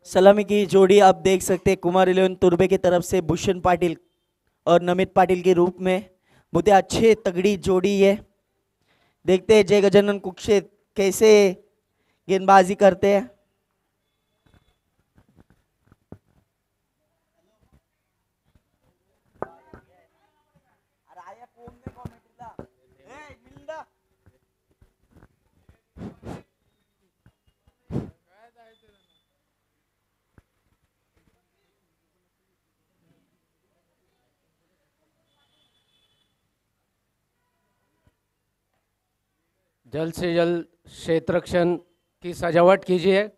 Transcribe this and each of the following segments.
सलामी की जोड़ी आप देख सकते हैं कुमार 11 तुर्बे की तरफ से भूषण पाटिल और नमित पाटिल के रूप में बहुत ही अच्छे तगड़ी जोड़ी है। देखते हैं जय गजानन कुक्षेत्र कैसे गेंदबाजी करते हैं। जल्द से जल्द क्षेत्ररक्षण की सजावट कीजिए।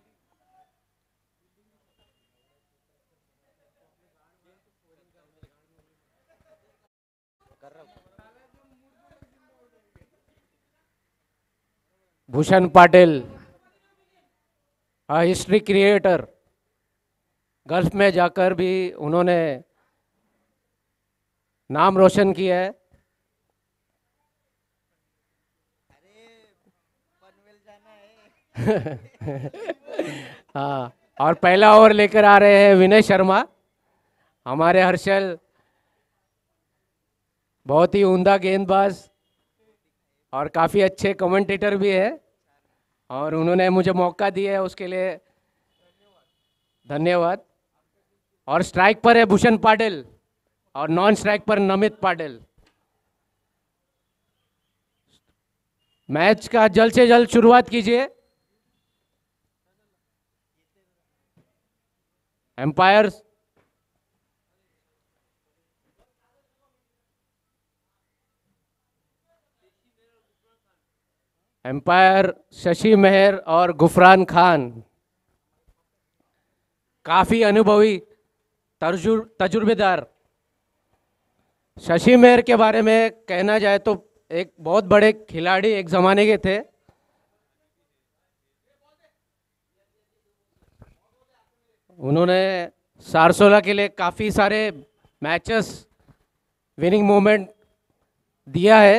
Bhushan Patil history creator, Gulf में जाकर भी उन्होंने नाम रोशन किया है। हाँ, और पहला ओवर लेकर आ रहे हैं विनय शर्मा। हमारे हर्षल बहुत ही उम्दा गेंदबाज और काफ़ी अच्छे कमेंटेटर भी है, और उन्होंने मुझे मौका दिया है उसके लिए धन्यवाद। और स्ट्राइक पर है भूषण पाटिल और नॉन स्ट्राइक पर नमित पाटिल। मैच का जल्द से जल्द शुरुआत कीजिए। एम्पायर्स एम्पायर शशि मेहर और गुफरान खान, काफी अनुभवी तजुर्बेदार। शशि मेहर के बारे में कहना जाए तो एक बहुत बड़े खिलाड़ी एक जमाने के थे। उन्होंने सारसोला के लिए काफ़ी सारे मैचेस विनिंग मोमेंट दिया है।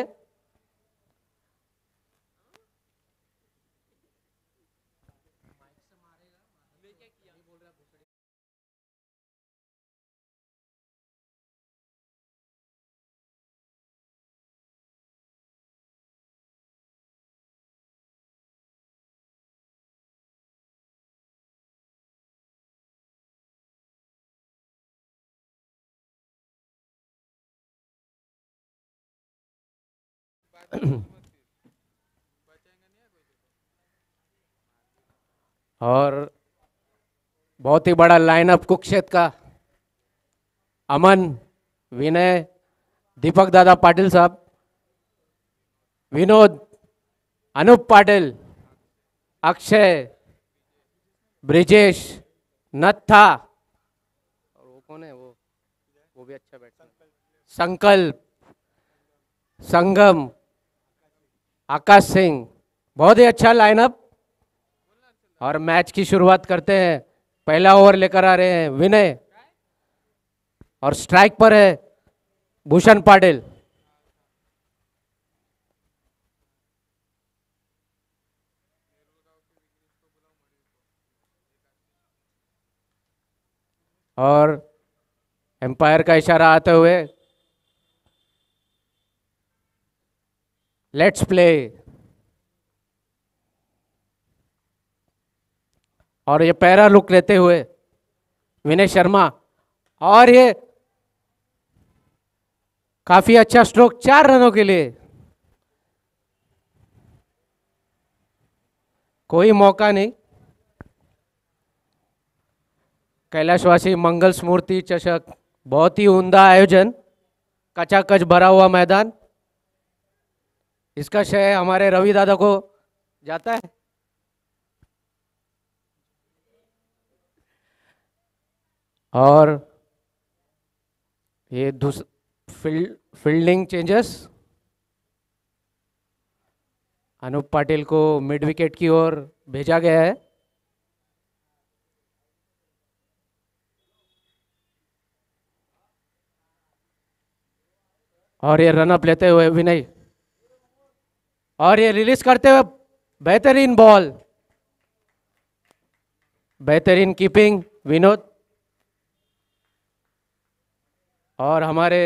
और बहुत ही बड़ा लाइनअप कुक्षेत्र का। अमन, विनय, दीपक दादा पाटिल साहब, विनोद, अनूप पाटिल, अक्षय, ब्रिजेश, नत्था, और वो कौन है, वो भी अच्छा बैट्समैन, संकल्प, संगम, आकाश सिंह। बहुत ही अच्छा लाइनअप। और मैच की शुरुआत करते हैं। पहला ओवर लेकर आ रहे हैं विनय और स्ट्राइक पर है भूषण पाटिल। और एम्पायर का इशारा आते हुए लेट्स प्ले। और ये पैरा लुक लेते हुए विनय शर्मा, और ये काफी अच्छा स्ट्रोक 4 रनों के लिए। कोई मौका नहीं। कैलाशवासी मंगल स्मृति चषक, बहुत ही उम्दा आयोजन, कचाकच भरा हुआ मैदान। इसका श्रेय हमारे रवि दादा को जाता है। और ये फील्डिंग चेंजेस, अनूप पाटिल को मिड विकेट की ओर भेजा गया है। और ये रनअप लेते हुए विनय, और ये रिलीज करते हुए बेहतरीन बॉल। बेहतरीन कीपिंग विनोद। और हमारे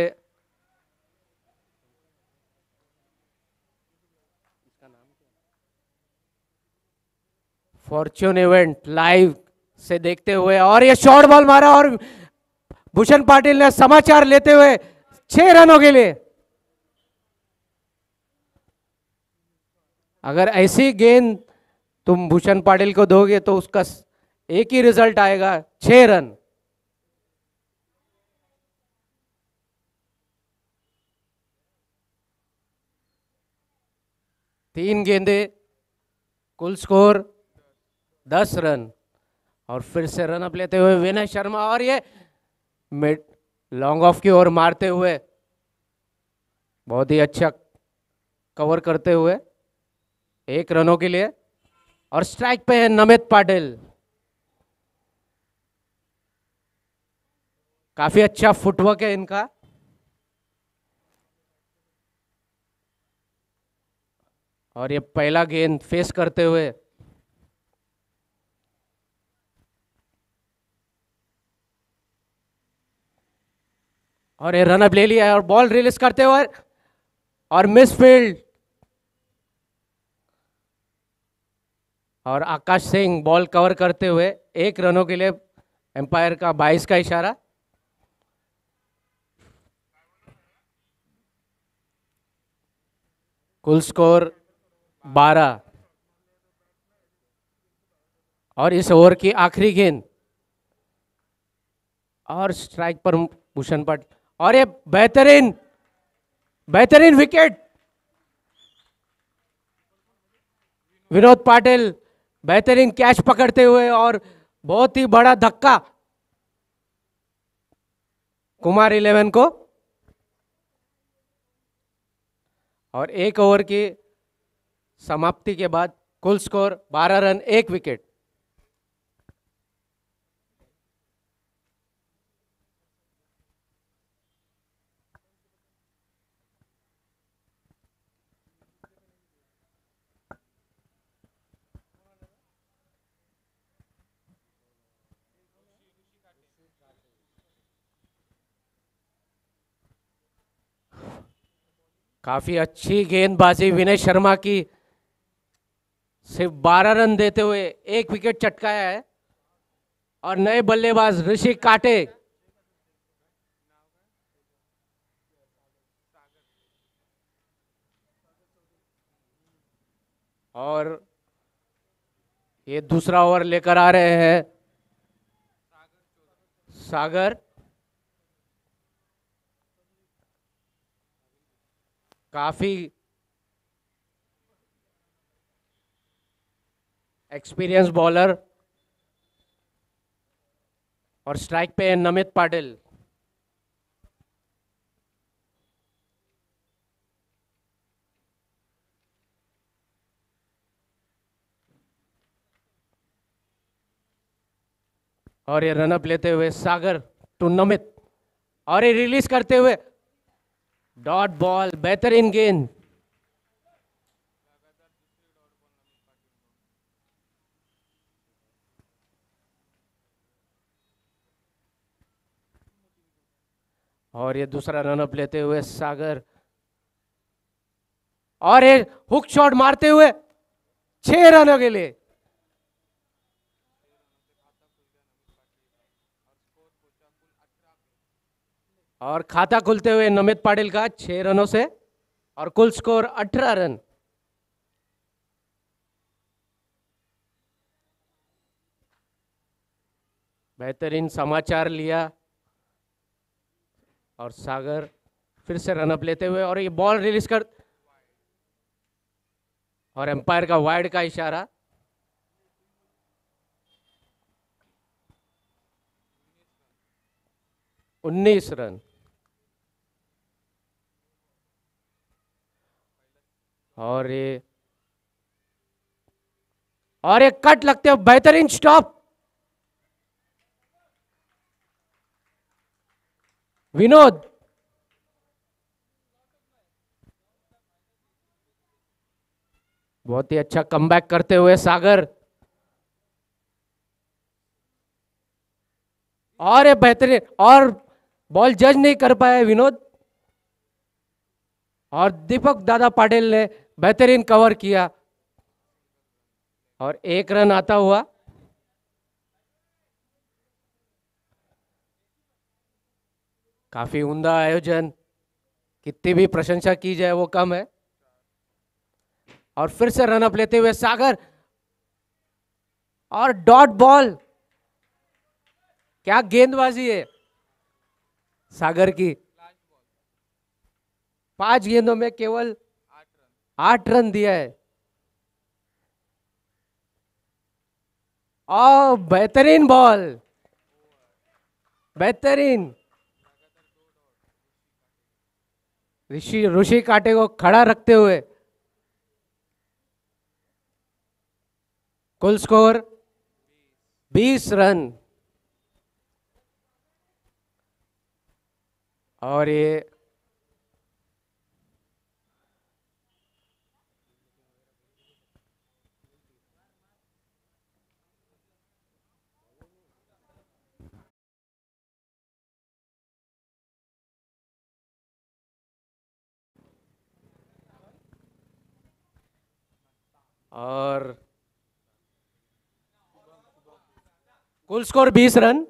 फॉर्च्यून इवेंट लाइव से देखते हुए, और ये शॉर्ट बॉल मारा और भूषण पाटिल ने समाचार लेते हुए 6 रनों के लिए। अगर ऐसी गेंद तुम भूषण पाटिल को दोगे तो उसका एक ही रिजल्ट आएगा, 6 रन। तीन गेंदे, कुल स्कोर 10 रन। और फिर से रन अप लेते हुए विनय शर्मा, और ये मिड लॉन्ग ऑफ की ओर मारते हुए बहुत ही अच्छा कवर करते हुए 1 रनों के लिए। और स्ट्राइक पे है नमित पाटिल। काफी अच्छा फुटवर्क है इनका। और ये पहला गेंद फेस करते हुए और ये रन अप ले लिया है, और बॉल रिलीज करते हुए और मिस फील्ड। और आकाश सिंह बॉल कवर करते हुए 1 रनों के लिए। एम्पायर का 22 का इशारा। कुल स्कोर 12। और इस ओवर की आखिरी गेंद, और स्ट्राइक पर भूषण पाटिल, और ये बेहतरीन बेहतरीन विकेट। विनोद पाटिल बेहतरीन कैच पकड़ते हुए, और बहुत ही बड़ा धक्का कुमार 11 को। और 1 ओवर की समाप्ति के बाद कुल स्कोर 12 रन 1 विकेट। काफी अच्छी गेंदबाजी विनय शर्मा की। सिर्फ 12 रन देते हुए 1 विकेट चटकाया है। और नए बल्लेबाज ऋषि काटे। और ये दूसरा ओवर लेकर आ रहे हैं सागर। काफी एक्सपीरियंस बॉलर। और स्ट्राइक पे है नमित पाटिल। और ये रनअप लेते हुए सागर टू नमित, और ये रिलीज करते हुए डॉट बॉल, बेहतरीन गेंद। और ये दूसरा रनअप लेते हुए सागर, और ये हुक शॉट मारते हुए 6 रनों के लिए। और खाता खुलते हुए नमित पाटिल का 6 रनों से, और कुल स्कोर 18 रन। बेहतरीन समाचार लिया। और सागर फिर से रनअप लेते हुए, और ये बॉल रिलीज कर, और एम्पायर का वाइड का इशारा। उन्नीस रन। और ये कट लगते हुए बेहतरीन स्टॉप विनोद। बहुत ही अच्छा कमबैक करते हुए सागर। और ये बेहतरीन, और बॉल जज नहीं कर पाए विनोद, और दीपक दादा पाटिल ने बेहतरीन कवर किया और 1 रन आता हुआ। काफी उम्दा आयोजन, कितनी भी प्रशंसा की जाए वो कम है। और फिर से रन अप लेते हुए सागर, और डॉट बॉल, क्या गेंदबाजी है सागर की। 5 गेंदों में केवल 8 रन दिया है। और बेहतरीन बॉल, बेहतरीन, ऋषि कांटे को खड़ा रखते हुए। कुल स्कोर 20 रन। और ये और कुल स्कोर 20 रन।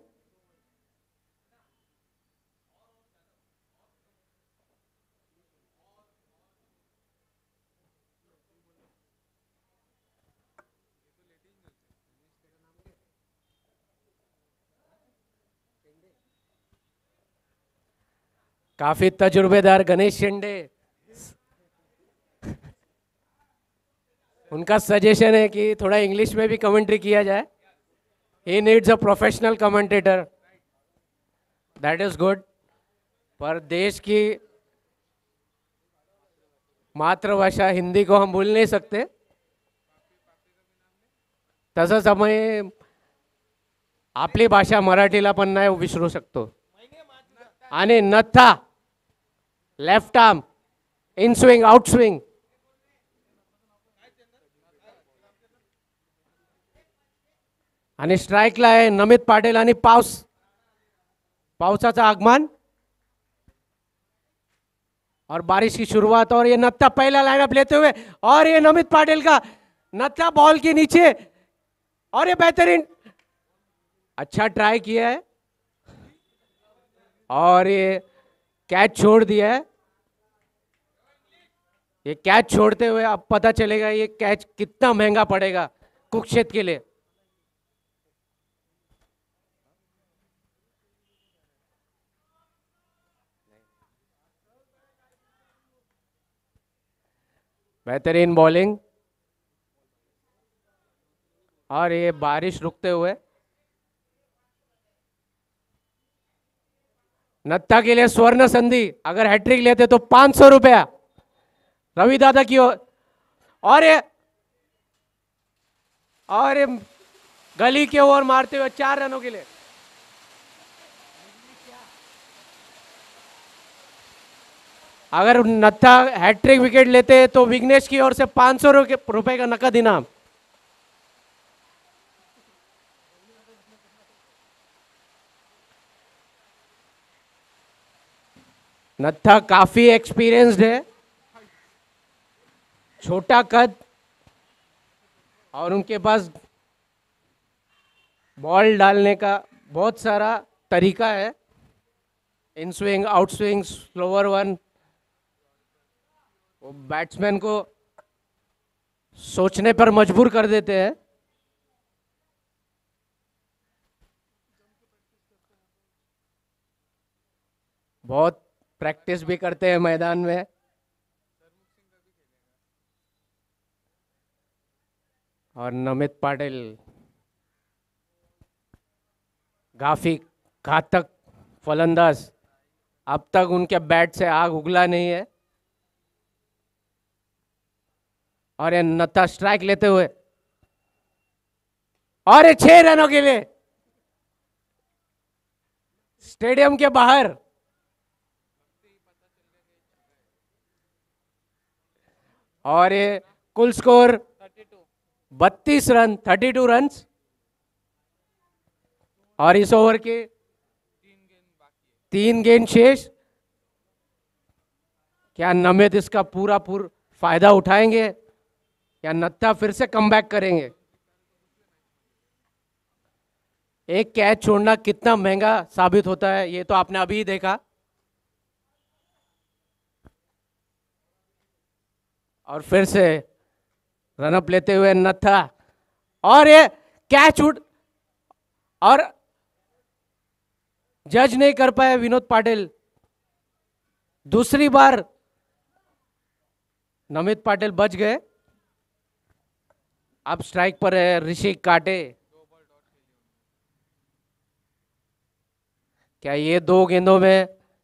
काफी तजुर्बेदार गणेश शिंदे, उनका सजेशन है कि थोड़ा इंग्लिश में भी कमेंट्री किया जाए। ही needs a professional commentator, that is good. पर देश की मातृभाषा हिंदी को हम भूल नहीं सकते। तसंच आम्ही आपली भाषा मराठीला पण नाही विसरू शकतो। आणि Natha, left arm, in swing, out swing, आणि स्ट्राइकला आहे नमित पाटील, आणि पावसाचं आगमन और बारिश की शुरुआत। और ये नत्था पहला लाइनअप लेते हुए, और ये नमित पाटिल का नत्था बॉल के नीचे, और ये बेहतरीन, अच्छा ट्राई किया है और ये कैच छोड़ दिया है। ये कैच छोड़ते हुए अब पता चलेगा ये कैच कितना महंगा पड़ेगा कुरुक्षेत्र के लिए। बेहतरीन बॉलिंग, और ये बारिश रुकते हुए नत्था के लिए स्वर्ण संधि। अगर हैट्रिक लेते तो 500 रुपया रवि दादा की ओर। और ये गली के ओर मारते हुए 4 रनों के लिए। अगर नत्था हैट्रिक विकेट लेते तो विघ्नेश की ओर से 500 रुपए का नकद इनाम। नत्था काफी एक्सपीरियंस्ड है, छोटा कद, और उनके पास बॉल डालने का बहुत सारा तरीका है। In swing, out swing, slower one, वो बैट्समैन को सोचने पर मजबूर कर देते हैं। बहुत प्रैक्टिस भी करते हैं मैदान में। और नमित पाटिल काफी घातक फलंदाज, अब तक उनके बैट से आग उगला नहीं है। और ये नत्था स्ट्राइक लेते हुए, और ये 6 रनों के लिए स्टेडियम के बाहर। और ये कुल स्कोर 32 रन, 32 रन। और इस ओवर के 3 गेंद शेष। क्या नमित इसका पूरा फायदा उठाएंगे या नत्था फिर से कमबैक करेंगे? एक कैच छोड़ना कितना महंगा साबित होता है ये तो आपने अभी ही देखा। और फिर से रनअप लेते हुए नत्था, और ये कैच उठ, और जज नहीं कर पाए विनोद पाटिल। दूसरी बार नमित पाटिल बच गए। अब स्ट्राइक पर है ऋषि काटे। क्या ये 2 गेंदों में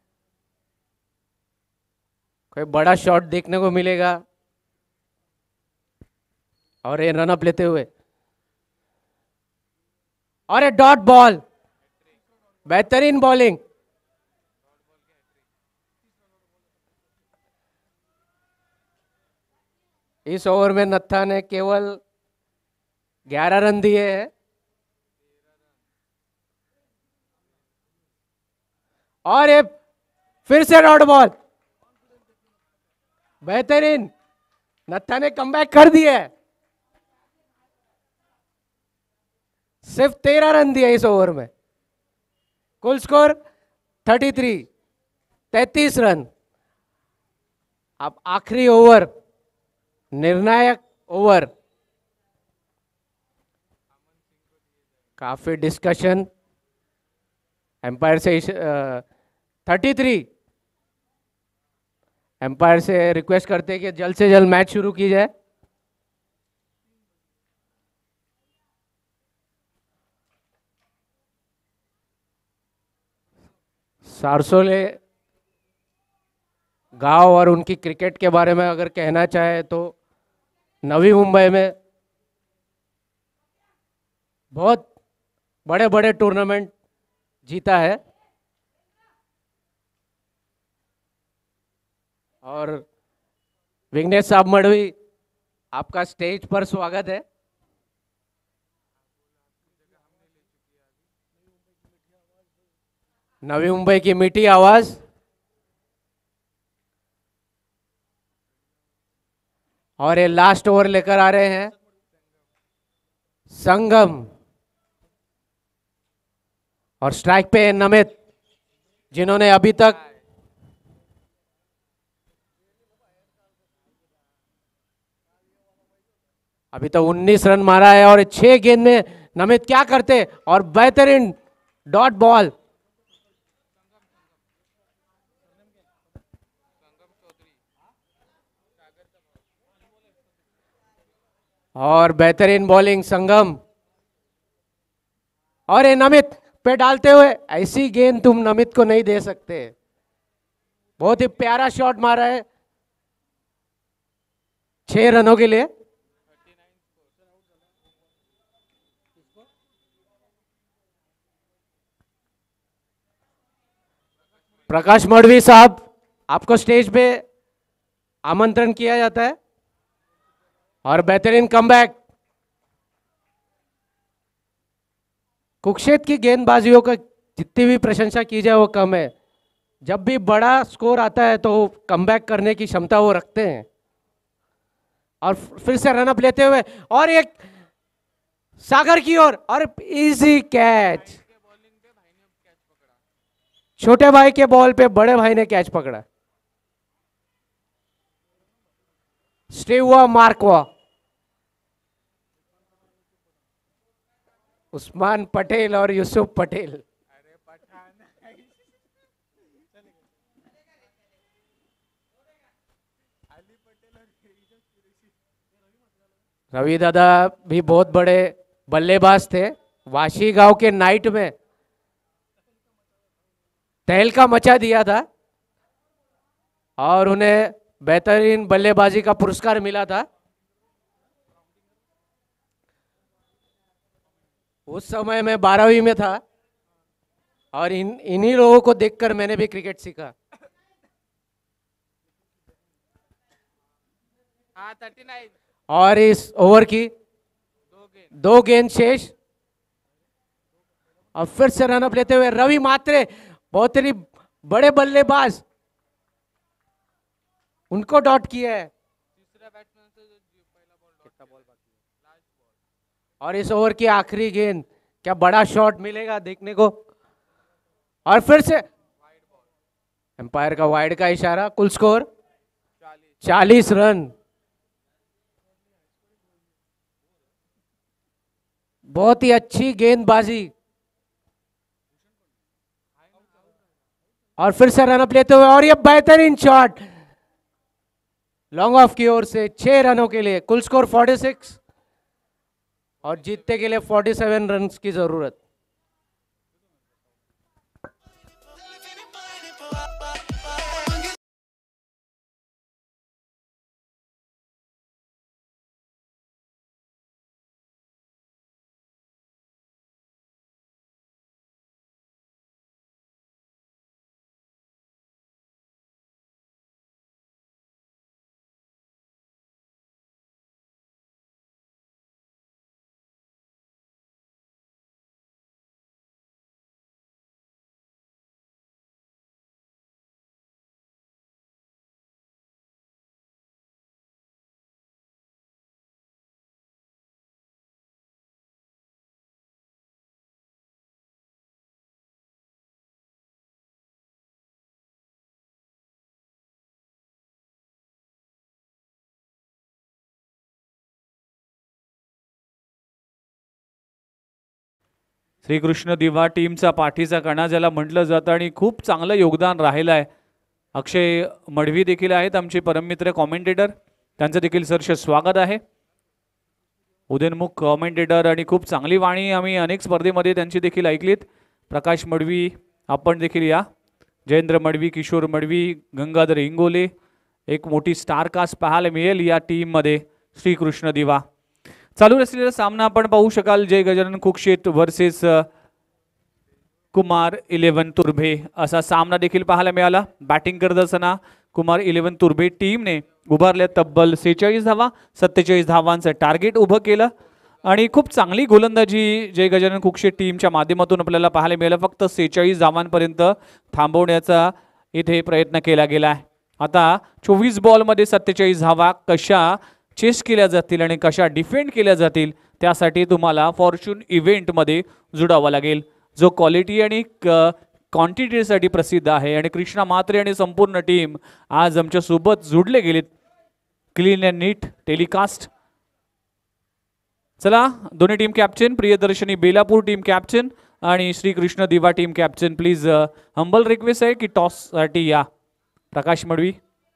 कोई बड़ा शॉट देखने को मिलेगा? और ये रनअप लेते हुए, और ये डॉट बॉल, बेहतरीन बॉलिंग। इस ओवर में नत्था ने केवल 11 रन दिए हैं। और ये फिर से डॉट बॉल, बेहतरीन। नत्था ने कमबैक कर दिया है। सिर्फ 13 रन दिए इस ओवर में। कुल स्कोर 33 रन। अब आखिरी ओवर, निर्णायक ओवर। काफी डिस्कशन एम्पायर से 33। एम्पायर से रिक्वेस्ट करते हैं कि जल्द से जल्द मैच शुरू की जाए। सारसोले गांव और उनकी क्रिकेट के बारे में अगर कहना चाहे तो नवी मुंबई में बहुत बड़े बड़े टूर्नामेंट जीता है। और विघ्नेश साहब मढ़वी, आपका स्टेज पर स्वागत है। नवी मुंबई की मीठी आवाज। और ये लास्ट ओवर लेकर आ रहे हैं संगम। और स्ट्राइक पे नमित, जिन्होंने अभी तक अभी तक 19 रन मारा है। और 6 गेंद में नमित क्या करते, और बेहतरीन डॉट बॉल। और बेहतरीन बॉलिंग संगम। और ये नमित पे डालते हुए, ऐसी गेंद तुम नमित को नहीं दे सकते। बहुत ही प्यारा शॉट मारा है 6 रनों के लिए। प्रकाश मढ़वी साहब, आपको स्टेज पे आमंत्रण किया जाता है। और बेहतरीन कमबैक। कुक्षेत्र की गेंदबाजियों का जितनी भी प्रशंसा की जाए वो कम है। जब भी बड़ा स्कोर आता है तो कमबैक करने की क्षमता वो रखते हैं। और फिर से रनअप लेते हुए, और एक सागर की ओर, और इजी कैच। छोटे भाई के बॉल पे बड़े भाई ने कैच पकड़ा। स्टेव हुआ, मार्क हुआ। उस्मान पटेल और यूसुफ पटेल। रवि दादा भी बहुत बड़े बल्लेबाज थे। वाशी गांव के नाइट में तहलका मचा दिया था और उन्हें बेहतरीन बल्लेबाजी का पुरस्कार मिला था। उस समय मैं 12वीं में था और इन्हीं लोगों को देखकर मैंने भी क्रिकेट सीखा। हाँ 39। और इस ओवर की 2 गेंद शेष। और फिर से रनअप लेते हुए रवि मात्रे, बहुत ही बड़े बल्लेबाज उनको डॉट किया है। और इस ओवर की आखिरी गेंद, क्या बड़ा शॉट मिलेगा देखने को। और फिर से एम्पायर का वाइड का इशारा। कुल स्कोर 40 रन। बहुत ही अच्छी गेंदबाजी और फिर से रन अप लेते हुए, और ये बेहतरीन शॉट लॉन्ग ऑफ की ओर से 6 रनों के लिए। कुल स्कोर 46 और जीतने के लिए 47 रन की जरूरत। श्रीकृष्ण दिवा टीमचा पाठीचा कणा ज्याला म्हटलं जातं आणि खूप चांगलं योगदान राहिलं आहे। अक्षय मडवी देखील आहेत आमचे परममित्र कॉमेंटेटर, त्यांचं देखील सहर्ष स्वागत आहे। उदयनमुख कॉमेंटेटर आणि खूप चांगली वाणी आम्ही अनेक स्पर्धेमध्ये त्यांची देखील ऐकलीत। प्रकाश मडवी आपण देखील या, जयेंद्र मडवी, किशोर मडवी, गंगाधर इंगोले, एक मोठी स्टार कास्ट पाहायला मिळेल या टीममध्ये श्रीकृष्ण दिवा। चालू असलेला सामना आपण पाहू शकाल, जय गजानन कुकशेट वर्सेस कुमार 11 तुर्भे असा सामना देखील पाहायला मिळाला। बॅटिंग करत असताना कुमार 11 तुर्भे टीमने उभारल्या तब्बल 46 धावा, 47 धावांचं टार्गेट उभं केलं आणि खूप चांगली गोलंदाजी जय गजानन कुकशेट टीमच्या माध्यमातून आपल्याला पाहायला मिळालं। फक्त 46 धावांपर्यंत थांबवण्याचा इथे प्रयत्न केला गेला आहे। आता 24 बॉलमध्ये 47 धावा कशा चेस केल्या जातील आणि कशा डिफेंड केल्या जातील त्यासाठी तुम्हाला फॉर्च्यून इव्हेंटमध्ये जुडावं लागेल, जो क्वालिटी आणि क्वांटिटीसाठी प्रसिद्ध आहे। आणि कृष्णा म्हात्रे आणि संपूर्ण टीम आज आमच्या सोबत जुडले गेलेत। Clean and neat telecast. चला दोन्ही team captain, Priyadarshini Belapur team captain आणि Shrikrishna Diva team captain, please humble request आहे की टॉस साठी या। प्रकाश मडवी,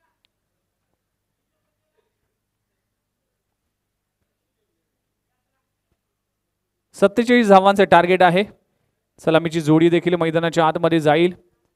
47 धावांचे टार्गेट आहे। सलामीची जोडी देखील मैदानाच्या आतमध्ये जाईल।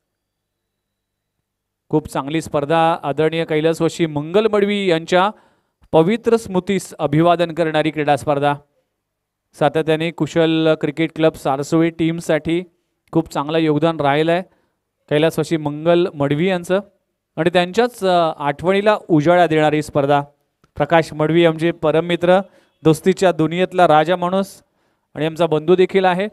खूप चांगली स्पर्धा, आदरणीय कैलासवासी मंगल मडवी यांच्या पवित्र स्मृतीस अभिवादन करणारी क्रीडा स्पर्धा। सातत्याने कुशल क्रिकेट क्लब सारसोळी टीमसाठी खूप चांगलं योगदान राहिलं आहे कैलासवासी मंगल मडवी यांचं आणि त्यांच्याच आठवणीला उजाळा देणारी स्पर्धा। प्रकाश मडवी आमचे परममित्र, दोस्तीच्या दुनियेतला राजा माणूस आणि आमचा बंधू देखील आहे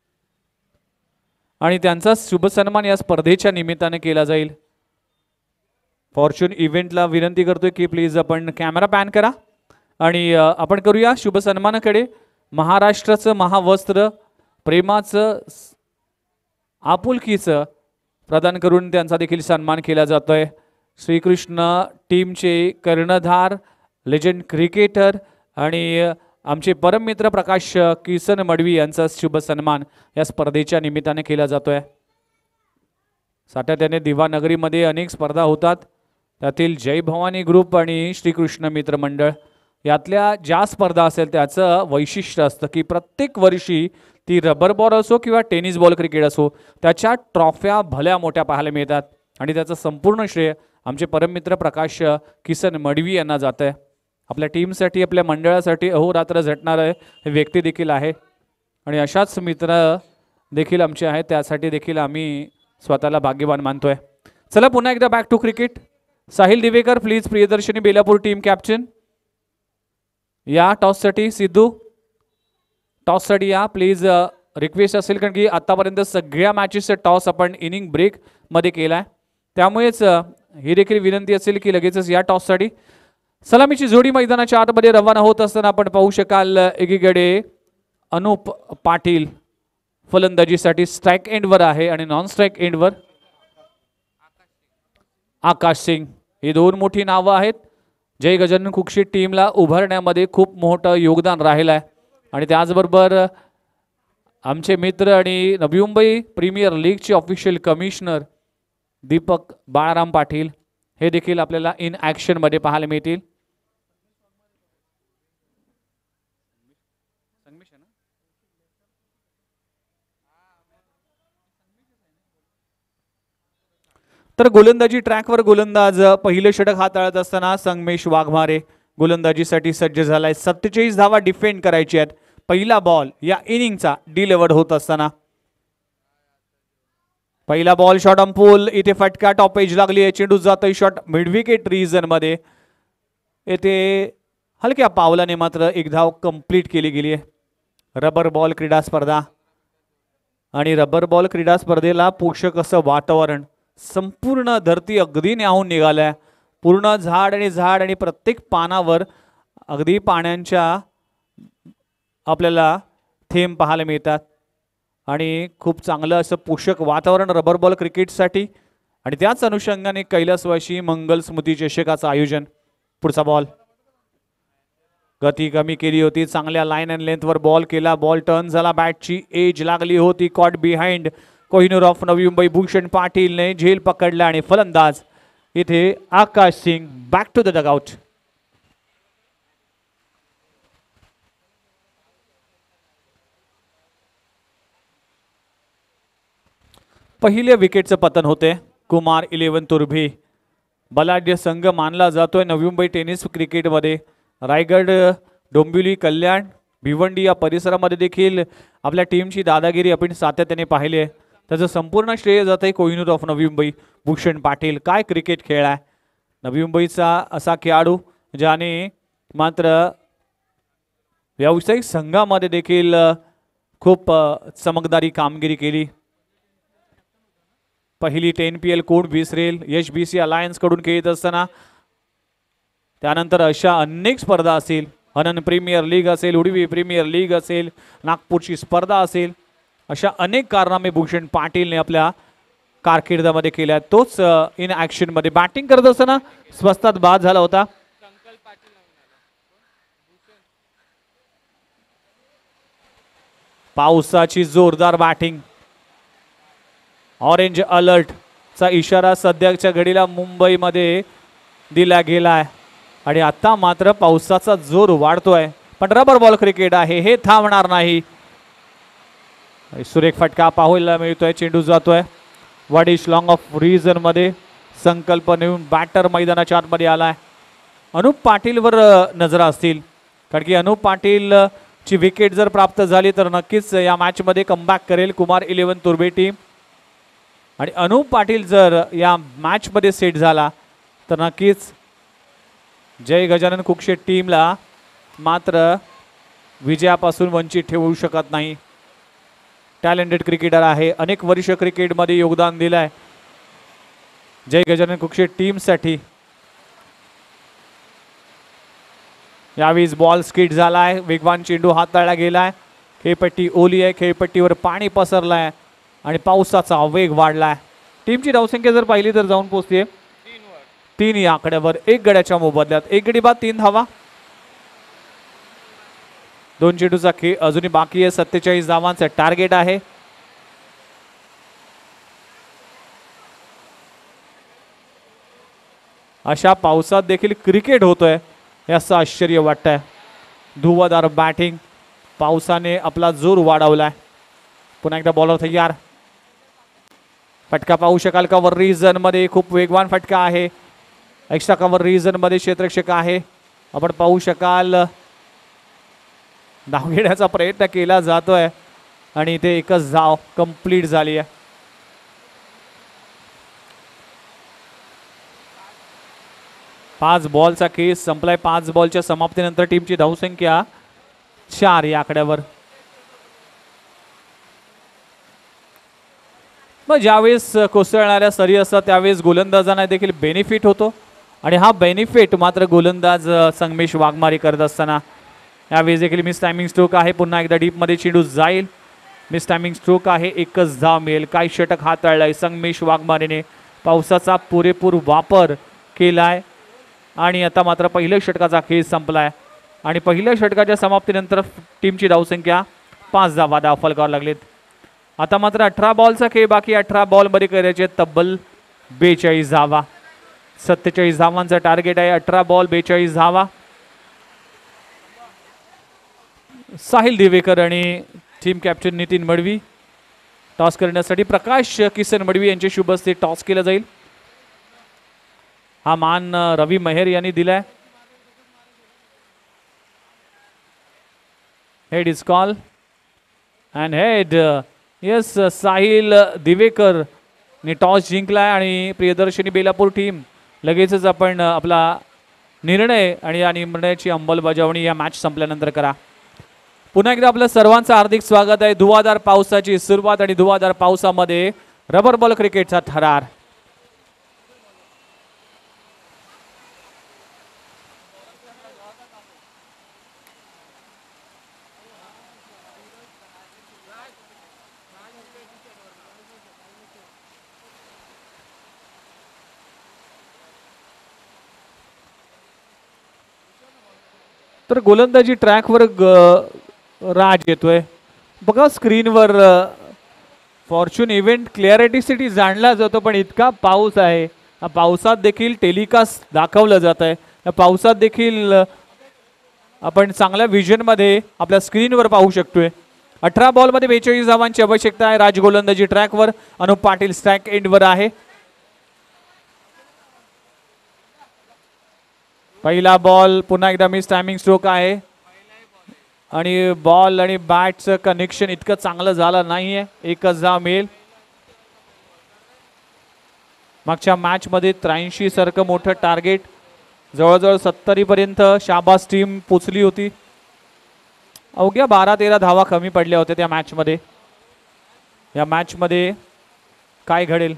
आणि त्यांचा शुभ सन्मान या स्पर्धेच्या निमित्ताने केला जाईल। फॉर्च्यून इव्हेंटला विनंती करतोय की प्लीज आपण कॅमेरा पॅन करा आणि आपण करूया शुभ सन्मानाकडे। महाराष्ट्राचं महावस्त्र, प्रेमाचं, आपुलकीचं प्रदान करून त्यांचा देखील सन्मान केला जातोय। श्रीकृष्ण टीमचे कर्णधार, लेजंड क्रिकेटर आणि आमचे परममित्र प्रकाश किसन मडवी यांचा शुभ सन्मान या स्पर्धेच्या निमित्ताने केला जातोय। सातत्याने दिवानगरीमध्ये अनेक स्पर्धा होतात, त्यातील जय भवानी ग्रुप आणि श्रीकृष्ण मित्र मंडळ यातल्या ज्या स्पर्धा असेल त्याचं वैशिष्ट्य असतं की प्रत्येक वर्षी ती रबर बॉल असो किंवा टेनिस बॉल क्रिकेट असो, त्याच्या ट्रॉफ्या भल्या मोठ्या पाहायला मिळतात आणि त्याचं संपूर्ण श्रेय आमचे परममित्र प्रकाश किसन मडवी यांना जात आहे। आपल्या टीमसाठी, आपल्या मंडळासाठी अहोरात्र झटणारे व्यक्ती देखील आहे आणि अशाच मित्र देखील आमचे आहेत, त्यासाठी देखील आम्ही स्वतःला भाग्यवान मानतोय। चला पुन्हा एकदा back to cricket. Sahil Divekar please, Priyadarshini Belapur team captain या टॉससाठी। सिद्धू टॉससाठी या प्लीज, रिक्वेस्ट असेल, कारण की आतापर्यंत सगळ्या मॅचेसचा टॉस आपण इनिंग ब्रेक मध्ये केलाय, त्यामुळेच ही देखील विनंती असेल की लगेचच या टॉससाठी सलामीची जोडी मैदानाच्या आतमध्ये रवाना होत असताना आपण पाहू शकाल एकीकडे अनुप पाटील फलंदाजीसाठी स्ट्राईक एंडवर आहे आणि नॉन स्ट्राईक एंडवर आकाश सिंग. ही दोन मोठी नावं आहेत. जय गजानन कुक्षी टीमला उभारण्यामध्ये खूप मोठं योगदान राहिलं आहे आणि त्याचबरोबर आमचे मित्र आणि नवी मुंबई प्रीमियर लीगचे ऑफिशियल कमिशनर दीपक बाळाराम पाटील हे देखील आपल्याला इन ॲक्शनमध्ये पाहायला मिळतील. तर गोलंदाजी ट्रॅकवर गोलंदाज पहिले षटक हाताळत असताना संगमेश वाघमारे गोलंदाजीसाठी सज्ज झालाय. 47 धावा डिफेंड करायची आहेत. पहिला बॉल या इनिंगचा डिलिव्हर्ड होत असताना पहिला बॉल शॉट अंपूल, इथे फटका टॉप एज लागली आहे. चेंडू जातोय शॉट मिड विकेट रिजन मध्ये. येथे हलक्या पावलाने मात्र एक धाव कंप्लीट केली गेली आहे. रबर बॉल क्रीडा स्पर्धा आणि रबर बॉल क्रीडा स्पर्धेला पोषक असं वातावरण, संपूर्ण धरती अगदी न्याहून निघाल्या. पूर्ण झाड आणि प्रत्येक पानावर अगदी पाण्याच्या आपल्याला थेंब पाहायला मिळतात आणि खूप चांगलं असं पोषक वातावरण रबर बॉल क्रिकेटसाठी. आणि त्याच अनुषंगाने कैलासवासी मंगल स्मृती चषकाचं आयोजन. पुढचा बॉल गती कमी केली होती, चांगल्या लाईन अँड लेंथवर बॉल केला. बॉल टर्न झाला, बॅटची एज लागली होती. Caught behind Kohinoor of Navi Mumbai Bhushan पाटीलने झेल पकडला आणि फलंदाज इथे Akash Singh back to the dugout. पहिल्या विकेटचं पतन होते. कुमार 11 तुर्भे बलाढ्य संघ मानला जातोय नवी मुंबई टेनिस क्रिकेटमध्ये. रायगड, डोंबिवली, कल्याण, भिवंडी या परिसरामध्ये देखील आपल्या टीमची दादागिरी आपण सातत्याने पाहिली आहे. त्याचं संपूर्ण श्रेय जात आहे कोहिनूर ऑफ नवी मुंबई भूषण पाटील. काय क्रिकेट खेळलाय नवी मुंबईचा असा खेळाडू ज्याने मात्र व्यावसायिक संघामध्ये देखील खूप चमकदारी कामगिरी केली. पहिली 10PL कोण विसरेल. HBC अलायन्स कडून खेळत असताना त्यानंतर अशा अनेक स्पर्धा असेल, अनंत प्रीमियर लीग असेल, उडवी प्रीमियर लीग असेल, नागपूरची स्पर्धा असेल, अशा अनेक कारनामे भूषण पाटीलने आपल्या कारकिर्दीमध्ये केल्या. तोच इन ॲक्शन मध्ये बॅटिंग करत असताना स्वस्तात बाद झाला होता. पावसाची जोरदार बॅटिंग. ऑरेंज अलर्ट चा इशारा सध्याच्या घडीला मुंबईमध्ये दिला गेलाय आणि आता मात्र पावसाचा जोर वाढतोय. पण रबर बॉल क्रिकेट आहे, हे थांबणार नाही. सुरेख फटका पाहायला मिळतोय. चेंडू जातोय वाडिश लॉंग ऑफ रिजन मध्ये. संकल्प नेऊन बॅटर मैदानाच्या आतमध्ये आलाय. अनुप पाटीलवर नजर असतील, कारण की अनुप पाटील ची विकेट जर प्राप्त झाली तर नक्कीच या मॅच मध्ये कमबॅक करेल कुमार 11 तुर्बे टीम. आणि अनुप पाटील जर या मॅच मध्ये सेट झाला तर नक्कीच जय गजानन कुक्षे टीमला मात्र विजयापासून वंचित ठेवू शकत नाही. टॅलेंटेड क्रिकेटर आहे, अनेक वर्ष क्रिकेटमध्ये योगदान दिलंय जय गजानन कुक्षे टीमसाठी. यावेळी बॉल स्किट झालाय, वेगवान चेंडू हाताळला गेलाय. खेळपट्टी ओली आहे, खेळपट्टीवर पाणी पसरलंय आणि पावसाचा वेग वाढलाय. टीमची धावसंख्या जर पाहिली तर जाऊन पोहोचते 3 या आकड्यावर. 1 गड्याच्या मोबदल्यात 1 गडी बाद 3 धावा. 2 चेंडूचा खेळ अजूनही बाकी आहे. 47 धावांचा टार्गेट आहे. अशा पावसात देखील क्रिकेट होतोय याचं आश्चर्य वाटतंय. धुवाधार बॅटिंग, पावसाने आपला जोर वाढवलाय. पुन्हा एकदा बॉलर तयार. फटका पाहू शकाल कव्हर रिजन मध्ये, खूप वेगवान फटका आहे. एक्स्ट्रा कव्हर रिजन मध्ये क्षेत्ररक्षक आहे. आपण पाहू शकाल धाव घेण्याचा प्रयत्न केला जातोय आणि इथे एकच धाव कंप्लीट झाली आहे. पाच बॉलचा केस संपलाय. 5 बॉलच्या समाप्तीनंतर टीमची धावसंख्या 4 या आकड्यावर. मग ज्यावेळेस कोसळणाऱ्या सरी असतात त्यावेळेस गोलंदाजांना देखील बेनिफिट होतो आणि हा बेनिफिट मात्र गोलंदाज संगमेश वाघमारे करत असताना यावेळेस देखील मिस टायमिंग स्ट्रोक आहे. पुन्हा एकदा डीपमध्ये चेंडू जाईल. मिस टायमिंग स्ट्रोक आहे. एकच धाव मिळेल. काही षटक हाताळलाय संगमेश वाघमारेने. पावसाचा पुरेपूर वापर केलाय आणि आता मात्र पहिल्या षटकाचा खेळ संपलाय आणि पहिल्या षटकाच्या समाप्तीनंतर टीमची धावसंख्या 5 धावा फलकावर लागलीत. आता मात्र 18 बॉलचा खेळ बाकी. 18 बॉलमध्ये करायचे तब्बल 42 धावा. 47 धावांचा टार्गेट आहे. 18 बॉल 42 धावा. साहिल दिवेकर आणि team captain Nitin Madvi toss करण्यासाठी प्रकाश किसन मडवी यांच्या शुभ हस्ते टॉस केला जाईल. हा मान रवी मेहर यांनी दिलाय. Head is call and head. Yes, Sahil Divekar ने टॉस जिंकलाय आणि प्रियदर्शनी बेलापूर टीम लगेचच आपण आपला निर्णय आणि या निर्णयाची अंमलबजावणी या मॅच संपल्यानंतर करा. पुन्हा एकदा आपलं सर्वांचं हार्दिक स्वागत आहे. धुवाधार पावसाची सुरुवात आणि धुवाधार पावसामध्ये रबर बॉल क्रिकेटचा थरार. तर गोलंदाजी ट्रॅकवर राज येतोय बघा स्क्रीनवर. फॉर्च्यून इव्हेंट क्लिअरिटी सिटी जाणला जातो पण इतका पाऊस आहे. या पावसात देखील टेलिकास्ट दाखवलं जात आहे. या पावसात देखील आपण चांगल्या व्हिजनमध्ये आपल्या स्क्रीनवर पाहू शकतोय. 18 बॉलमध्ये 42 धावांची आवश्यकता आहे. राज गोलंदाजी ट्रॅकवर. अनुप पाटील स्ट्राईक एंडवर आहे. पहिला बॉल पुन्हा एकदा मिस टायमिंग स्ट्रोक आहे आणि बॉल आणि बॅटचं कनेक्शन इतकं चांगलं झालं नाहीये. एकच धाव मिळेल. मागच्या मॅच मध्ये 83 सारखं मोठं टार्गेट जवळजवळ 70 पर्यंत शाबास टीम पोचली होती. अवघ्या 12-13 धावा कमी पडल्या होत्या त्या मॅच मध्ये. या मॅच मध्ये काय घडेल.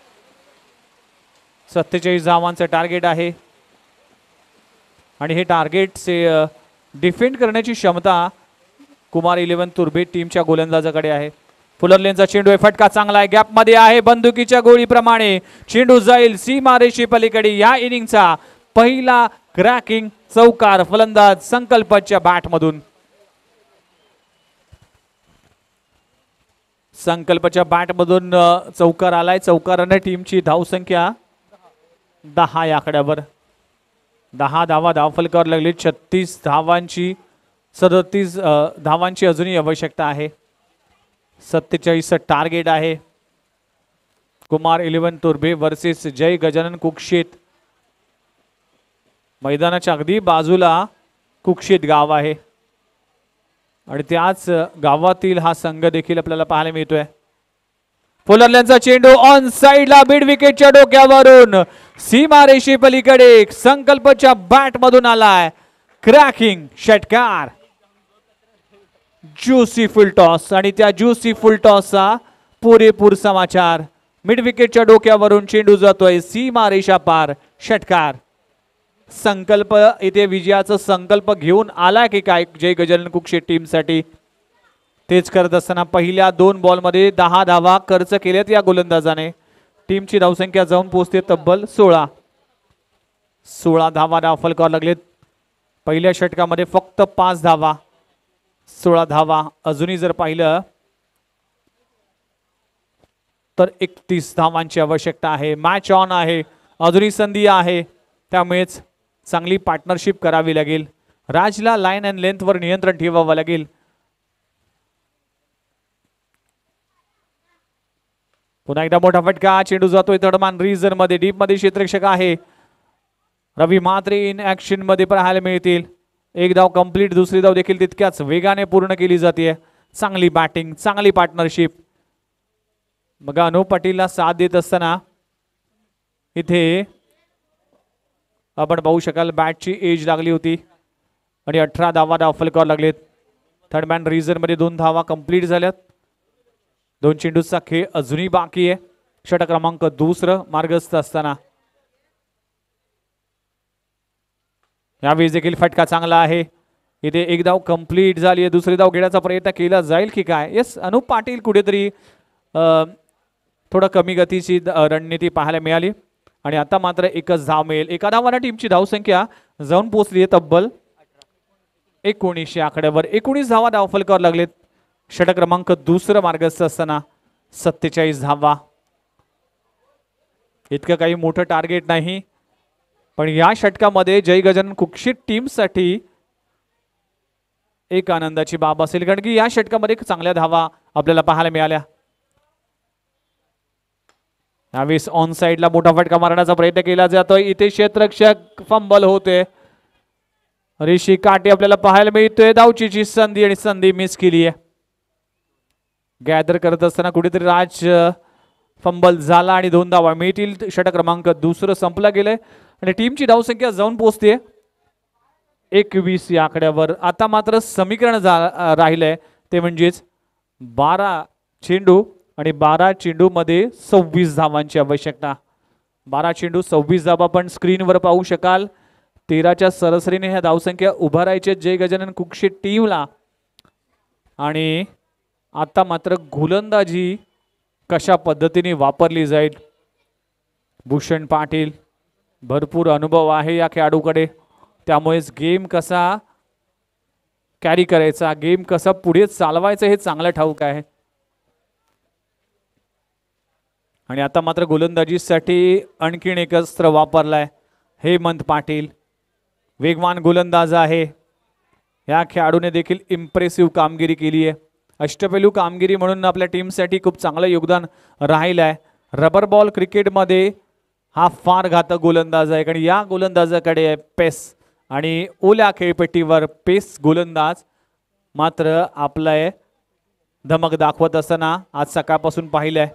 47 धावांचं टार्गेट आहे आणि हे टार्गेट डिफेंड करण्याची क्षमता कुमार 11 तुर्बे टीमच्या गोलंदाजाकडे आहे. फुलर लेनचा चेंडू आहे. फटका चांगला आहे. गॅप मध्ये आहे. बंदुकीच्या गोळीप्रमाणे चेंडू जाईल सीमारेषे पलीकडे. या इनिंगचा पहिला क्रॅकिंग चौकार फलंदाज संकल्पच्या बॅट मधून. संकल्पच्या बॅट मधून चौकार आलाय. चौकाराने टीमची धावसंख्या 10 या आकड्यावर. 10 धावा धावफलकावर लागली. 36 धावांची 37 धावांची अजूनही आवश्यकता आहे. 47 टार्गेट आहे. कुमार 11 तुर्बे वर्सेस जय गजानन कुक्षेत. मैदानाच्या अगदी बाजूला कुक्षेत गाव आहे आणि त्याच गावातील हा संघ देखील आपल्याला पाहायला मिळतोय. फुलरल्यांचा चेंडू ऑन साइडला मिड विकेटच्या डोक्यावरून सीमारेषे पलीकडे संकल्पच्या बॅट मधून आलाय क्रॅकिंग षटकार. ज्युसी फुल टॉस आणि त्या ज्युसी फुल टॉसचा पुरेपूर समाचार. मिड विकेटच्या डोक्यावरून चेंडू जातोय सीमारेषा पार. षटकार. संकल्प इथे विजयाचा संकल्प घेऊन आला की काय जय गजानन कुक्षेत टीमसाठी. तेच करत असताना पहिल्या 2 बॉलमध्ये 10 धावा खर्च केल्यात या गोलंदाजाने. टीमची धावसंख्या जाऊन पोहोचते तब्बल 16 धावा धावफलकावर लागलेत. पहिल्या षटकामध्ये फक्त 5 धावा. 16 धावा. अजूनही जर पाहिलं तर 31 धावांची आवश्यकता आहे. मॅच ऑन आहे. अजूनही संधी आहे. त्यामुळेच चांगली पार्टनरशिप करावी लागेल. राजला लाईन अँड लेंथवर नियंत्रण ठेवावं लागेल. पुन्हा एकदा मोठा फटका. चेंडू जातोय तडमान रिझन मध्ये. डीप मध्ये क्षेत्ररक्षक आहे. रवी म्हात्रे इन ऍक्शन मध्ये पाहायला मिळतील. एक धाव कंप्लीट. दुसरी धाव देखील तितक्याच वेगाने पूर्ण केली जाते. चांगली बॅटिंग, चांगली पार्टनरशिप. बघा अनुप पाटीलला साथ देत असताना इथे आपण पाहू शकाल बॅटची एज लागली होती आणि 18 धावा धावफलकावर लागलेत. थर्ड मॅन रिझन मध्ये 2 धावा कंप्लीट झाल्यात. 2 चेंडूचा खेळ अजूनही बाकी आहे. षटक क्रमांक दुसरं मार्गस्थ असताना यावेळी देखील फटका चांगला आहे. इथे एक धाव कंप्लीट झाली आहे. दुसरी धाव घेण्याचा प्रयत्न केला जाईल की काय. येस, अनुप पाटील कुठेतरी थोडं कमी गतीची रणनीती पाहायला मिळाली आणि आता मात्र एकच धाव मिळेल. एका धावाने टीमची धावसंख्या जाऊन पोहोचली आहे तब्बल 19 आकड्यावर. 19 धावा धावफलकावर लागलेत. षटक क्रमांक दुसरं मार्गस्थ असताना 47 धावा. इतकं काही मोठं टार्गेट नाही, पण या षटकामध्ये जय गजानन कुक्षित टीमसाठी एक आनंदाची बाब असेल, कारण की या षटकामध्ये चांगल्या धावा आपल्याला पाहायला मिळाल्या. यावेळेस ऑन साइडला मोठा फटका मारण्याचा प्रयत्न केला जातोय. इथे क्षेत्ररक्षक फंबल होते. ऋषी काटे आपल्याला पाहायला मिळतोय. धावचीची संधी आणि संधी मिस केली आहे. गॅदर करत असताना कुठेतरी राज फंबल झाला आणि 2 धावा मिळतील. षटक क्रमांक दुसरं संपला गेलंय आणि टीमची धावसंख्या जाऊन पोहोचते 21 या आकड्यावर. आता मात्र समीकरण राहिलंय ते म्हणजेच 12 चेंडू आणि 12 चेंडू मध्ये 26 धावांची आवश्यकता. 12 चेंडू 26 धावा आपण स्क्रीनवर पाहू शकाल. 13च्या सरासरीने ह्या धावसंख्या उभारायचे जय गजानन कुक्षित टीमला. आणि आता मात्र गोलंदाजी कशा पद्धतीने वापरली जाईल. भूषण पाटील भरपूर अनुभव आहे या खेळाडूकडे, त्यामुळेच गेम कसा कॅरी करायचा, गेम कसा पुढे चालवायचं हे चांगलं ठाऊक आहे. आणि आता मात्र गोलंदाजीसाठी आणखीन एक अस्त्र वापरलाय हेमंत पाटील. वेगवान गोलंदाज आहे. या खेळाडूने देखील इम्प्रेसिव्ह कामगिरी केली आहे. अष्टपैलू कामगिरी म्हणून आपल्या टीमसाठी खूप चांगलं योगदान राहिलं आहे. रबर बॉल क्रिकेटमध्ये हा फार घातक गोलंदाज आहे, कारण या गोलंदाजाकडे आहे पेस आणि ओल्या खेळपट्टीवर पेस गोलंदाज मात्र आपलं धमक दाखवत असताना आज सकाळपासून पाहिलंय.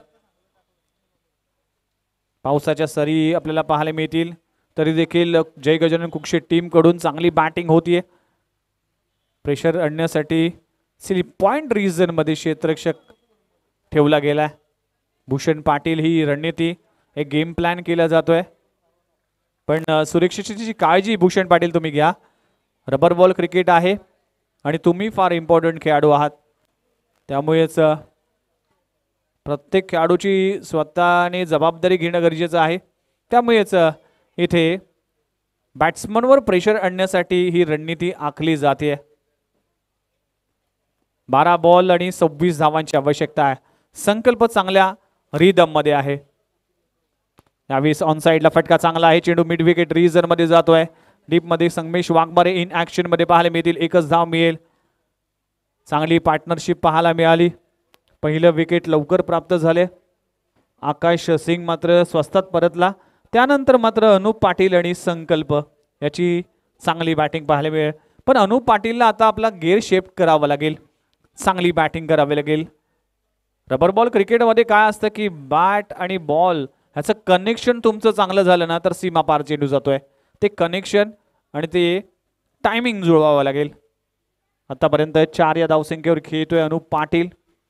पावसाच्या सरी आपल्याला पाहायला मिळतील, तरी देखील जय गजानन कुक्षित टीमकडून चांगली बॅटिंग होतीये. प्रेशर आणण्यासाठी स्लिप पॉइंट रिजन मध्ये क्षेत्ररक्षक ठेवला गेलाय. भूषण पाटील ही रणनीती एक गेम प्लॅन केला जातोय, पण सुरक्षेची काळजी भूषण पाटील तुम्ही घ्या. रबर बॉल क्रिकेट आहे आणि तुम्ही फार इम्पॉर्टंट खेळाडू आहात, त्यामुळेच प्रत्येक खेळाडूची स्वतःने जबाबदारी घेणं गरजेचं आहे. त्यामुळेच इथे बॅट्समनवर प्रेशर आणण्यासाठी ही रणनीती आखली जाते. 12 बॉल आणि 26 धावांची आवश्यकता आहे. संकल्प चांगल्या रिदम मध्ये आहे. यावेळेस ऑन साइडला फटका चांगला आहे. चेंडू मिड विकेट रिजन मध्ये जातोय. डीप मध्ये संगमेश वाघमारे इन ऍक्शन मध्ये पाहायला मिळतील. एकच धाव मिळेल. चांगली पार्टनरशिप पाहायला मिळाली. पहिलं विकेट लवकर प्राप्त झाले. आकाश सिंग मात्र स्वस्तात परतला. त्यानंतर मात्र अनुप पाटील आणि संकल्प याची चांगली बॅटिंग पाहायला मिळेल. पण अनुप पाटीलला आता आपला गेअर शिफ्ट करावा लागेल. चांगली बॅटिंग करावी लागेल. रबर बॉल क्रिकेटमध्ये काय असतं की बॅट आणि बॉल ह्याचं कनेक्शन तुमचं चांगलं झालं ना तर सीमा पार चेंडू जातोय. ते कनेक्शन आणि ते टायमिंग जुळवावं लागेल. आतापर्यंत 4 या धावसंख्येवर खेळतोय अनुप पाटील.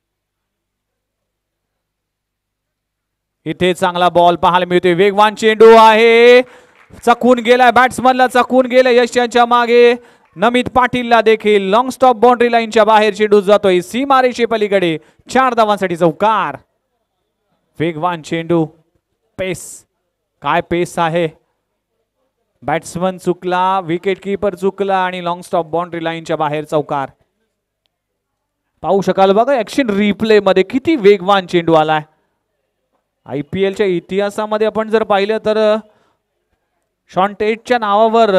इथे चांगला बॉल पाहायला मिळतोय. वेगवान चेंडू आहे. चकून गेलाय बॅट्समनला, चकून गेलाय यश यांच्या मागे. नमित पाटीलला देखील लॉंग स्टॉप बाउंड्री लाईनच्या बाहेर चेंडू जातोय सीमारेषे पलीकडे. 4 धावांसाठी चौकार. वेगवान चेंडू. पेस, काय पेस आहे. बॅट्समन चुकला, विकेट कीपर चुकला आणि लॉंग स्टॉप बाउंड्री लाईनच्या बाहेर चौकार. पाहू शकाल बघा ऍक्शन रिप्ले मध्ये किती वेगवान चेंडू आलाय. IPLच्या इतिहासामध्ये आपण जर पाहिलं तर शॉन टेटच्या नावावर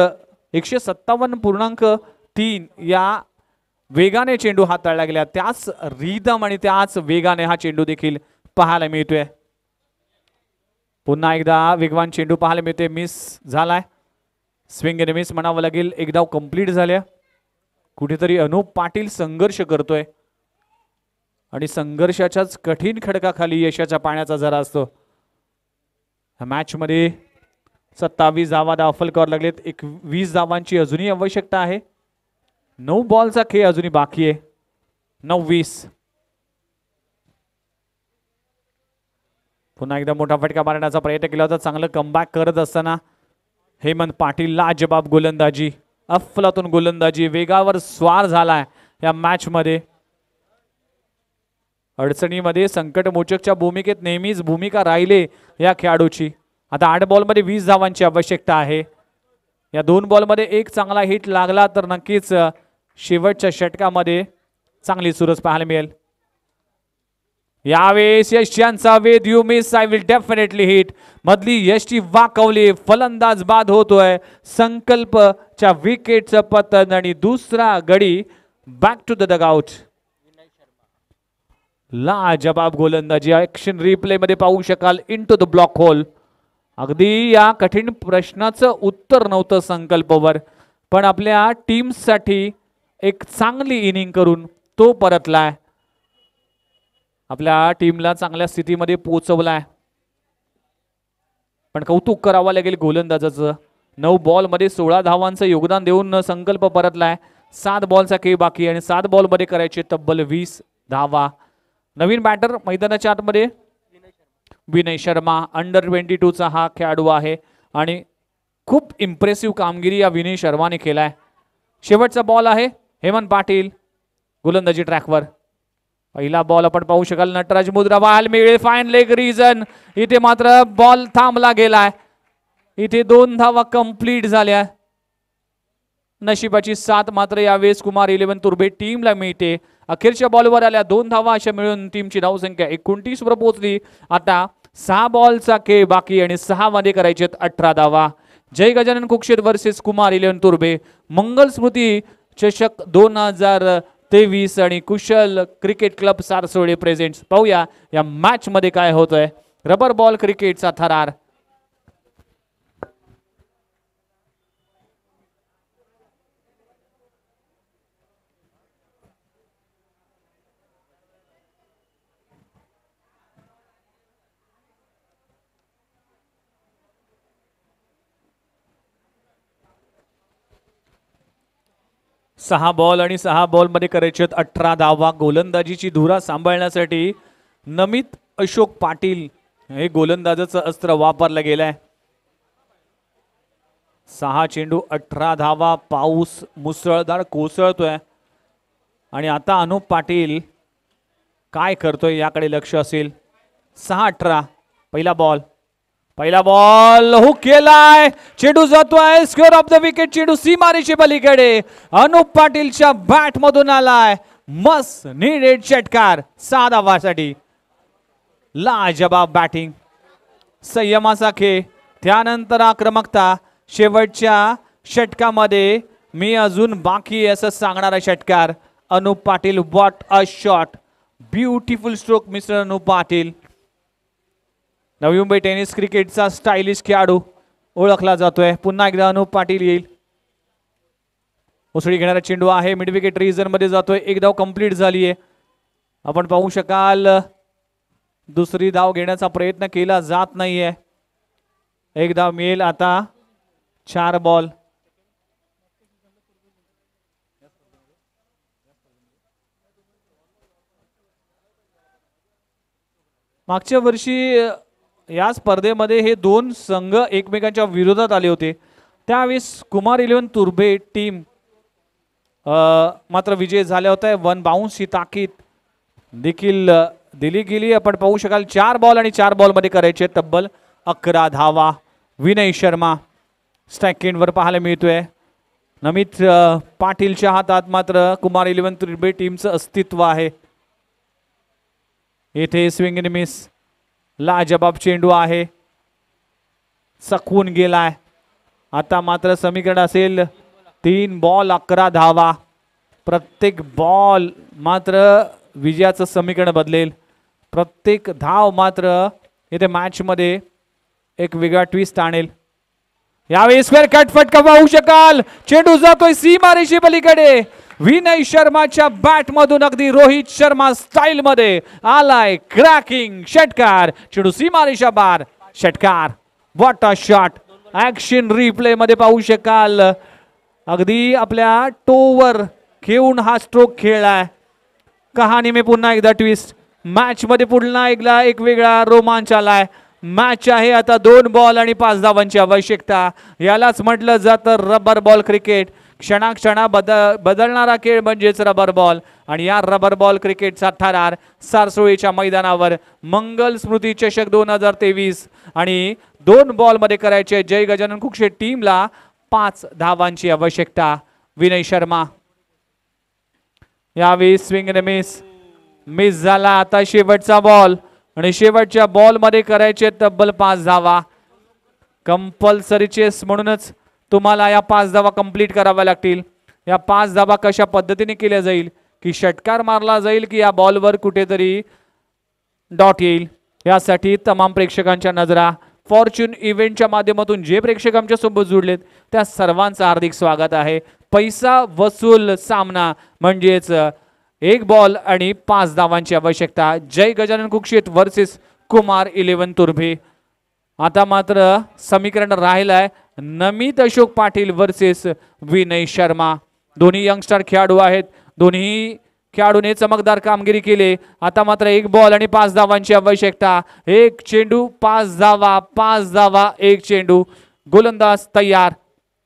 157.3 या वेगाने चेंडू हाताळला गेला. त्याच रिदम आणि त्याच वेगाने हा चेंडू देखील पाहायला मिळतोय. पुन्हा एकदा वेगवान चेंडू पाहायला मिळतोय. मिस झालाय. स्विंग आणि मिस म्हणावं लागेल. एक धाव कंप्लीट झाल्या. कुठेतरी अनुप पाटील संघर्ष करतोय आणि संघर्षाच्याच कठीण खडकाखाली यशाच्या पाण्याचा जरा असतो. मॅच मध्ये 27 धावा धावफलकावर लागलेत. 21 धावांची अजूनही आवश्यकता आहे. 9 बॉलचा खेळ अजूनही बाकी आहे. 9-20. पुन्हा एकदा मोठा फटका मारण्याचा प्रयत्न केला होता. चांगलं कमबॅक करत असताना हेमंत पाटील लाजबाब गोलंदाजी, अफलातून गोलंदाजी, वेगावर स्वार झालाय या मॅच मध्ये. अडचणीमध्ये संकटमोचकच्या भूमिकेत नेहमीच भूमिका राहिले या खेळाडूची. आता 8 बॉलमध्ये 20 धावांची आवश्यकता आहे. या 2 बॉलमध्ये एक चांगला हिट लागला तर नक्कीच शेवटच्या षटकामध्ये चांगली सुरस पाहायला मिळेल. यावेळेस यष्टीचा वेध, you miss I will definitely hit. मधली यष्टी वाकवली, फलंदाज बाद होतोय. संकल्पच्या विकेटचं पतन आणि दुसरा गडी बॅक टू द डगआउट. लाजबाब गोलंदाजी, ऍक्शन रिप्ले मध्ये पाहू शकाल. Into the block hole. अगदी या कठीण प्रश्नाचं उत्तर नव्हतं संकल्पवर, पण आपल्या टीमसाठी एक चांगली इनिंग करून तो परतलाय, आपल्या टीमला चांगल्या स्थितीमध्ये पोहोचवलाय. पण कौतुक करावं लागेल गोलंदाजाचं. 9 बॉलमध्ये 16 धावांचं योगदान देऊन संकल्प परतलाय. 7 बॉलचा खेळ बाकी आणि 7 बॉलमध्ये करायचे तब्बल 20 धावा. नवीन बॅटर मैदानाच्या आतमध्ये विनय शर्मा, अंडर 22चा हा खेळाडू आहे आणि खूप इम्प्रेसिव्ह कामगिरी या विनय शर्माने केलाय. शेवटचा बॉल आहे. हेमंत पाटील गोलंदाजी ट्रॅकवर. पहिला बॉल आपण पाहू शकाल. नटराज मुद्रा पाहायला मिळेल. Fine leg region. इथे मात्र बॉल थांबला गेलाय. इथे 2 धावा कंप्लीट झाल्या. नशिबाची साथ मात्र यावेळेस कुमार 11 तुर्बे टीमला मिळते. अखेरच्या बॉलवर आल्या 2 धावा, अशा मिळून टीमची धावसंख्या 29 वर पोहोचली. आता 6 बॉलचा खेळ बाकी आणि 6 मध्ये करायचे 18 धावा. जय गजानन कुक्षेत वर्सेस कुमार 11 तुर्बे. मंगल स्मृती चषक 2023 आणि Kushal cricket club Sarsole presents. पाहूया या मॅच मध्ये काय होतंय. रबर बॉल क्रिकेटचा थरार. सहा बॉल आणि 6 बॉल मध्ये करायचे 18 धावा. गोलंदाजीची धुरा सांभाळण्यासाठी नमित अशोक पाटील हे गोलंदाजाचं अस्त्र वापरलं गेलंय. 6 चेंडू 18 धावा. पाऊस मुसळधार कोसळतोय आणि आता अनुप पाटील काय करतोय याकडे लक्ष असेल. 6-18. पहिला बॉल हुक केलाय. चेंडू जातोय स्क्वेअर ऑफ द विकेट. चेंडू सीमारेषे पलीकडे अनुप पाटीलच्या बॅट मधून आलाय. मस्त नीडेड षटकार 6 धावांसाठी. लाजबाब बॅटिंग, संयमाचा खेळ, त्यानंतर आक्रमकता. शेवटच्या षटकामध्ये मी अजून बाकी असं सांगणारा षटकार. Anup Patil, what a shot. Beautiful stroke mister Anup Patil. Navi Mumbai tennis क्रिकेटचा स्टायलिश खेळाडू ओळखला जातोय. पुन्हा एकदा अनुप पाटील येईल. उसळी घेणारा चेंडू आहे. मिड विकेट रिजन मध्ये जातोय. 1 धाव कंप्लीट झाली आहे. आपण पाहू शकाल दुसरी धाव घेण्याचा प्रयत्न केला जात नाहीये. 1 धाव मिळेल. आता 4 बॉल. मागच्या वर्षी या स्पर्धेमध्ये हे 2 संघ एकमेकांच्या विरोधात आले होते. त्यावेळेस कुमार 11 तुर्बे टीम मात्र विजय झाल्या होत्या. 1 बाउन्सची ताकीद देखील दिली गेली. आपण पाहू शकाल 4 बॉल आणि 4 बॉल मध्ये करायचे तब्बल 11 धावा. विनय शर्मा स्ट्राईक एंडवर पाहायला मिळतोय. नमित पाटीलच्या हातात मात्र कुमार 11 तुर्बे टीमचं अस्तित्व आहे. येथे स्विंग एंड मिस. लाजबाब चेंडू आहे. चकवून गेलाय. आता मात्र समीकरण असेल 3 बॉल 11 धावा. प्रत्येक बॉल मात्र विजयाचं समीकरण बदलेल. प्रत्येक धाव मात्र इथे मॅच मध्ये एक वेगळा ट्विस्ट आणेल. यावेळी स्क्वेअर कट फटका पाहू शकाल. चेंडू जातोय सीमारेषे पलीकडे. विनय शर्माच्या बॅट मधून अगदी रोहित शर्मा स्टाईल मध्ये आलाय क्रॅकिंग षटकार. चेंडू सीमारेषा बार. षटकार. What a shot. Action replay मध्ये पाहू शकाल. अगदी आपल्या टोवर घेऊन हा स्ट्रोक खेळलाय. कहाणी में पुन्हा एकदा ट्विस्ट. मॅच मध्ये पुढला एक वेगळा रोमांच आलाय. मॅच आहे आता 2 बॉल आणि 5 धावांची आवश्यकता. यालाच म्हटलं जातं रबर बॉल क्रिकेट. क्षणाक्षणा बदलणारा खेळ म्हणजेच रबर बॉल. आणि या रबर बॉल क्रिकेटचा थरार सारसोळीच्या मैदानावर मंगल स्मृती चषक 2023 आणि 2 बॉल मध्ये करायचे जय गजानन कुक्षे टीमला 5 धावांची आवश्यकता. विनय शर्मा यावेळी स्विंग मिस झाला. आता शेवटचा बॉल आणि शेवटच्या बॉल मध्ये करायचे तब्बल 5 धावा. कंपल्सरी चेस म्हणूनच तुम्हाला या 5 धावा कंप्लीट कराव्या लागतील. या 5 धावा कशा पद्धतीने केल्या जाईल की षटकार मारला जाईल की या बॉलवर कुठेतरी डॉट येईल यासाठी तमाम प्रेक्षकांच्या नजरा फॉर्च्यून इव्हेंटच्या माध्यमातून जे प्रेक्षक आमच्या सोबत जुडलेत त्या सर्वांचं हार्दिक स्वागत आहे. पैसा वसूल सामना म्हणजेच 1 बॉल आणि 5 धावांची आवश्यकता. जय गजानन कुक्षित वर्सेस कुमार 11 तुर्भे. आता मात्र समीकरण राहिलाय नमित अशोक पाटील वर्सेस विनय शर्मा. दोन्ही यंगस्टर खेळाडू आहेत. दोन्ही खेळाडूने चमकदार कामगिरी केली. आता मात्र 1 बॉल आणि 5 धावांची आवश्यकता. 1 चेंडू 5 धावा, 5 धावा 1 चेंडू. गोलंदाज तयार.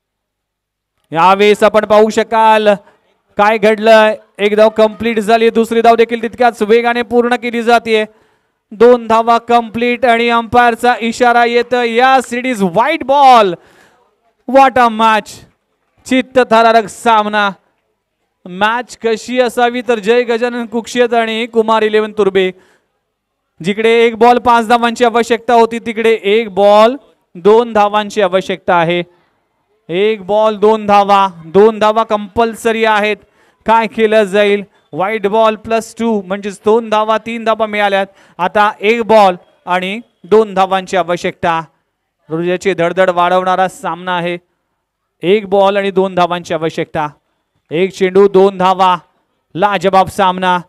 यावेळेस आपण पाहू शकाल काय घडलं. 1 धाव कंप्लीट झाली. दुसरी धाव देखील तितक्याच वेगाने पूर्ण केली जाते. 2 धावा कंप्लीट आणि अंपायरचा इशारा येतो या series white ball. What a match. चित्तथरारक सामना. मॅच कशी असावी तर जय गजानन कुक्षित आणि कुमार 11 तुर्भे जिकडे 1 बॉल 5 धावांची आवश्यकता होती तिकडे 1 बॉल 2 धावांची आवश्यकता आहे. 1 बॉल 2 धावा. 2 धावा कंपल्सरी आहेत. काय केलं जाईल. व्हाईट बॉल +2 म्हणजेच 2 धावा 3 धावा मिळाल्यात. आता 1 बॉल आणि 2 धावांची आवश्यकता. हृदयाची धडधड वाढवणारा सामना आहे. 1 बॉल आणि 2 धावांची आवश्यकता. 1 चेंडू 2 धावा. लाजबाब सामना.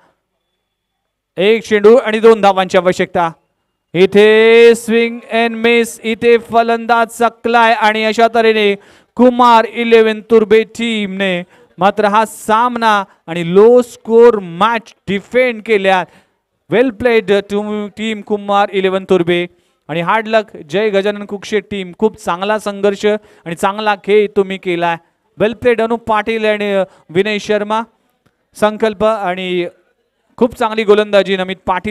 1 चेंडू आणि 2 धावांची आवश्यकता. इथे स्विंग अँड मिस. इथे फलंदाज चकलाय आणि अशा तऱ्हेने कुमार 11 तुर्भे टीमने मात्र हा सामना आणि लो स्कोर मॅच डिफेंड केल्या. Well played team Kumar 11 Turbhe आणि hard luck Jay Gajanan Kukshe team. खूप चांगला संघर्ष आणि चांगला खेळ तुम्ही केलाय. वेल प्लेड अनुप पाटील आणि विनय शर्मा. संकल्प आणि खूप चांगली गोलंदाजी नमित पाटील